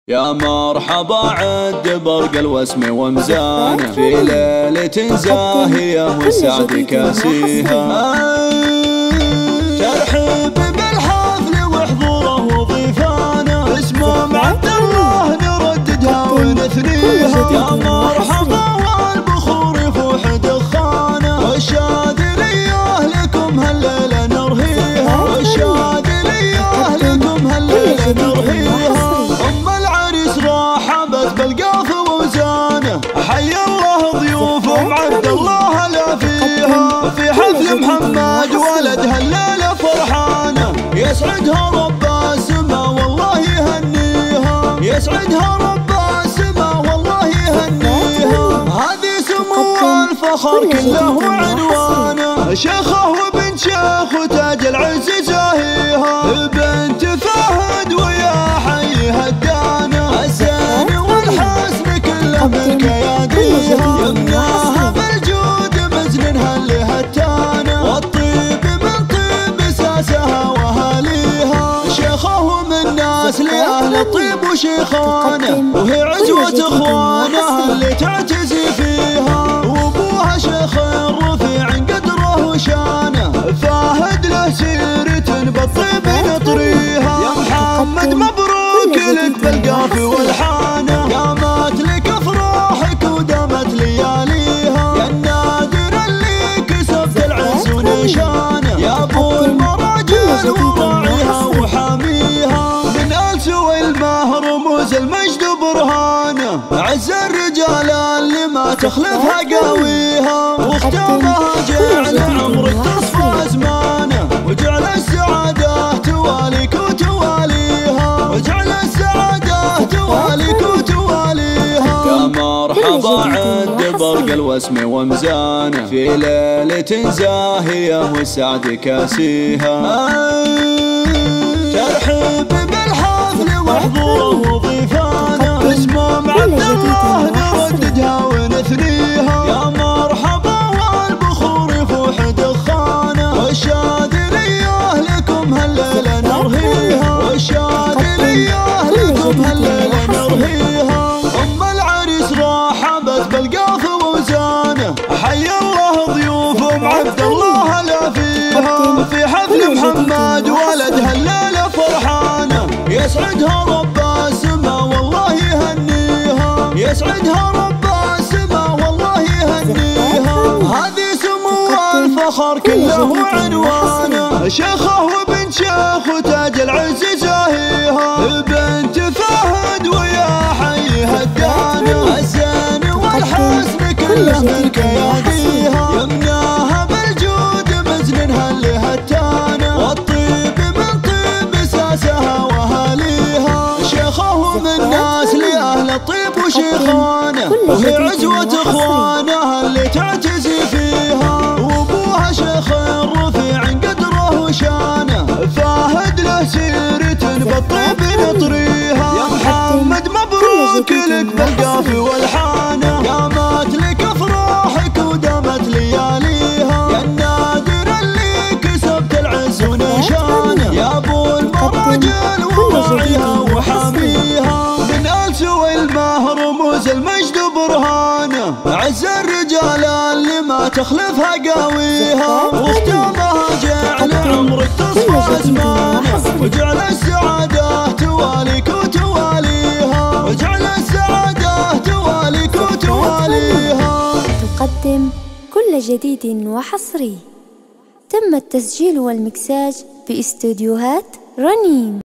يا مرحبا عد برق الوسم ومزانه في ليلة زاهية وسعد كاسيها. ترحب بالحفل وحضوره وضيفانه اسمه عبد الله نرددها ونثنيها. يا مرحبا والبخور يفوح دخانه والشاذلية لكم هالليلة نرهيها. والشاذلية لكم هالليلة نرهيها. رحبت بالقاف ووزانه حي الله ضيوفهم عبد الله لا فيها. في حفل محمد ولدها الليلة فرحانه يسعدها رب السما والله يهنيها. يسعدها رب السما والله يهنيها. هذه سمو الفخر كله عنوانه شيخه وبنت شيخ وتاج العز زاهيها. بنت فهد ويا حي هدانه الزين والحسن كله ملك يديها. يمناها بالجود مزنها اللي هتانه والطيب من طيب ساسها واهاليها. شيخه من ناس لاهل الطيب وشيخانه وهي عزوة اخوانها اللي تعتزي فيها. وابوها شيخ رفيع قدره وشانه فاهد له سيرة بالطيب نطريها. يا محمد مبروك لك بالقاف والحانه قامت لك افراحك ودامت لياليها. يا النادر اللي كسبت العز ونشانه يا ابو المراجل وراعيها وحاميها. من آل سوى المهر رموز المجد برهانه عز الرجال اللي ما تخلفها قاويها. واختامها جعل عمرك تصفى ازمانه وجعل السعاده تواليك وتواليها. وجعل السعاده تواليك وتواليها. يا مرحبا عد برق الوسم ومزانه في ليلة زاهية وسعد كاسيها. ترحب بالحفل وحضوره وضيفانه اسمه عبد الله نرددها ونثنيها. يا مرحبا والبخور يفوح دخانه والشاذلية لكم هالليلة نرهيها. والشاذلية لكم هالليلة نرهيها. ام العريس رحبت بالقاف ووزانه حي الله ضيوفهم عبد الله لا فيها. في حفل محمد ولدها الليلة فرحانه يسعدها رب السما والله يهنيها. يسعدها رب السما والله يهنيها. هذه سمو الفخر كله عنوانه شيخه وبنت شيخ وتاج العز زاهيها. بنت فهد ويا حي هدانه الزين والحسن كله ملك يديها. يمناها بالجود مزنها اللي هتانه والطيب من طيب ساسها واهاليها. شيخه من ناس لاهل الطيب وشيخانه وهي عزوة اخوانها اللي تعتزي فيها. وابوها شيخ رفيع قدره وشانه فاهد له سيرة بالطيب نطريها. يا محمد مبروك لك بالقاف والحانه قامت لك افراحك ودامت لياليها. يا النادر اللي كسبت العز ونشانه يا ابو المراجل وراعيها وحاميها. من آل سوى المهر رموز المجد برهانه عز الرجال اللي ما تخلفها قاويها. واختامها جعل عمرك تصفى ازمانه وجعل السعاده تواليك وتواليها. وجعل السعاده تواليك وتواليها. تقدم كل جديد وحصري. تم التسجيل والمكساج باستوديوهات رنين.